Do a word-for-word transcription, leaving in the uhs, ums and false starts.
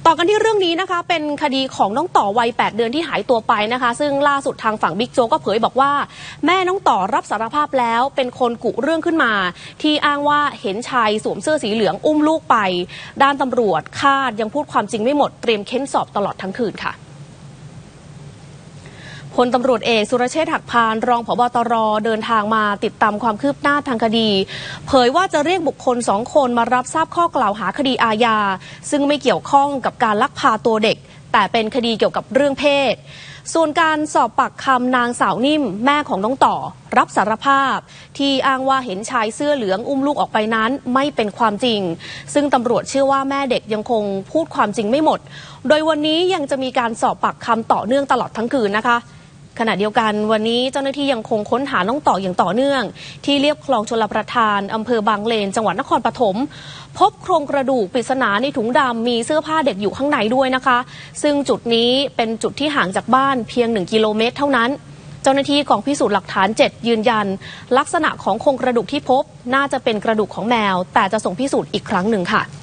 ต่อกันที่เรื่องนี้นะคะเป็นคดีของน้องต่อวัยแปดเดือนที่หายตัวไปนะคะซึ่งล่าสุดทางฝั่งบิ๊กโจ๊กก็เผยบอกว่าแม่น้องต่อรับสารภาพแล้วเป็นคนกุเรื่องขึ้นมาที่อ้างว่าเห็นชายสวมเสื้อสีเหลืองอุ้มลูกไปด้านตำรวจคาดยังพูดความจริงไม่หมดเตรียมเค้นสอบตลอดทั้งคืนค่ะพลตำรวจเอกสุรเชษฐ์หักพานรองผบ.ตร.เดินทางมาติดตามความคืบหน้าทางคดีเผยว่าจะเรียกบุคคลสองคนมารับทราบข้อกล่าวหาคดีอาญาซึ่งไม่เกี่ยวข้องกับการลักพาตัวเด็กแต่เป็นคดีเกี่ยวกับเรื่องเพศส่วนการสอบปากคำนางสาวนิ่มแม่ของน้องต่อรับสารภาพที่อ้างว่าเห็นชายเสื้อเหลืองอุ้มลูกออกไปนั้นไม่เป็นความจริงซึ่งตำรวจเชื่อว่าแม่เด็กยังคงพูดความจริงไม่หมดโดยวันนี้ยังจะมีการสอบปากคำต่อเนื่องตลอดทั้งคืนนะคะขณะเดียวกันวันนี้เจ้าหน้าที่ยังคงค้นหาน้องต่ออย่างต่อเนื่องที่เรียบคลองชลประทานอำเภอบางเลนจังหวัดนครปฐมพบโครงกระดูกปริศนาในถุงดำมีเสื้อผ้าเด็กอยู่ข้างในด้วยนะคะซึ่งจุดนี้เป็นจุดที่ห่างจากบ้านเพียงหนึ่งกิโลเมตรเท่านั้นเจ้าหน้าที่กองพิสูจน์หลักฐานเจ็ดยืนยันลักษณะของโครงกระดูกที่พบน่าจะเป็นกระดูกของแมวแต่จะส่งพิสูจน์อีกครั้งหนึ่งค่ะ